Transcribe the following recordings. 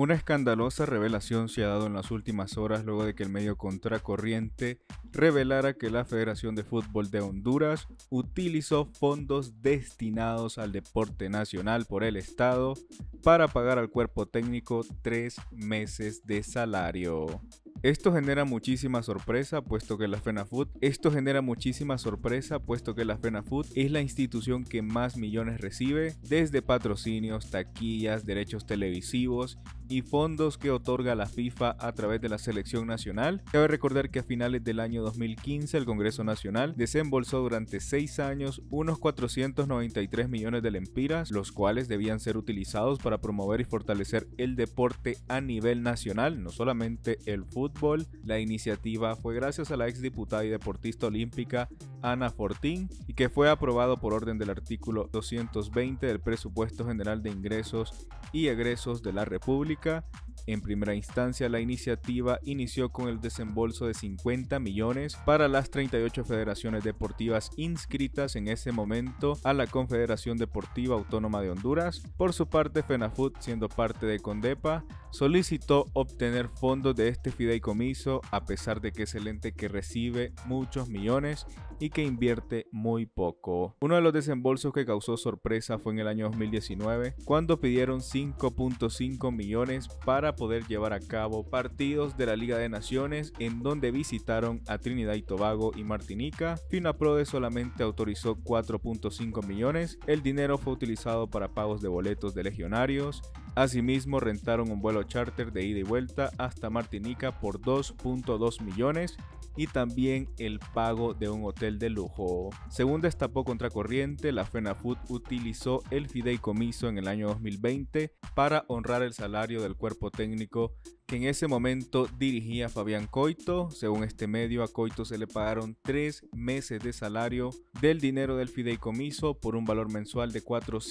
Una escandalosa revelación se ha dado en las últimas horas luego de que el medio Contracorriente revelara que la Federación de Fútbol de Honduras utilizó fondos destinados al deporte nacional por el Estado para pagar al cuerpo técnico 3 meses de salario. Esto genera muchísima sorpresa puesto que la FENAFUT es la institución que más millones recibe desde patrocinios, taquillas, derechos televisivos y fondos que otorga la FIFA a través de la selección nacional. Cabe recordar que a finales del año 2015 el Congreso Nacional desembolsó durante 6 años unos 493 millones de lempiras, los cuales debían ser utilizados para promover y fortalecer el deporte a nivel nacional, no solamente el fútbol. La iniciativa fue gracias a la exdiputada y deportista olímpica Ana Fortín y que fue aprobado por orden del artículo 220 del Presupuesto General de Ingresos y Egresos de la República. En primera instancia, la iniciativa inició con el desembolso de 50 millones para las 38 federaciones deportivas inscritas en ese momento a la Confederación Deportiva Autónoma de Honduras. Por su parte, FENAFUT, siendo parte de CONDEPA, solicitó obtener fondos de este fideicomiso a pesar de que es el ente que recibe muchos millones y que invierte muy poco. Uno de los desembolsos que causó sorpresa fue en el año 2019, cuando pidieron 5.5 millones para poder llevar a cabo partidos de la Liga de Naciones en donde visitaron a Trinidad y Tobago y Martinica. FINAPRODE solamente autorizó 4.5 millones. El dinero fue utilizado para pagos de boletos de legionarios. Asimismo, rentaron un vuelo charter de ida y vuelta hasta Martinica por 2.2 millones y también el pago de un hotel de lujo. Según destapó Contracorriente, la FENAFUT utilizó el fideicomiso en el año 2020 para honrar el salario del cuerpo técnico que en ese momento dirigía Fabián Coito. Según este medio, a Coito se le pagaron 3 meses de salario del dinero del fideicomiso por un valor mensual de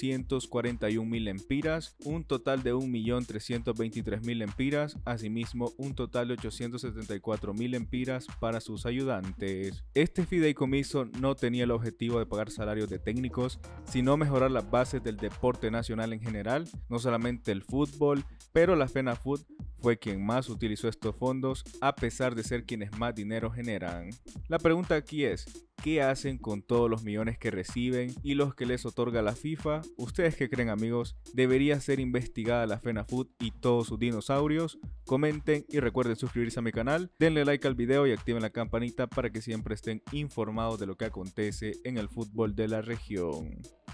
441.000 lempiras, un total de 1.323.000 lempiras, asimismo un total de 874.000 lempiras para sus ayudantes. Este fideicomiso no tenía el objetivo de pagar salarios de técnicos, sino mejorar las bases del deporte nacional en general, no solamente el fútbol, pero la FENAFUT fue quien más utilizó estos fondos a pesar de ser quienes más dinero generan. La pregunta aquí es, ¿qué hacen con todos los millones que reciben y los que les otorga la FIFA? ¿Ustedes qué creen, amigos? ¿Debería ser investigada la FENAFUT y todos sus dinosaurios? Comenten y recuerden suscribirse a mi canal, denle like al video y activen la campanita para que siempre estén informados de lo que acontece en el fútbol de la región.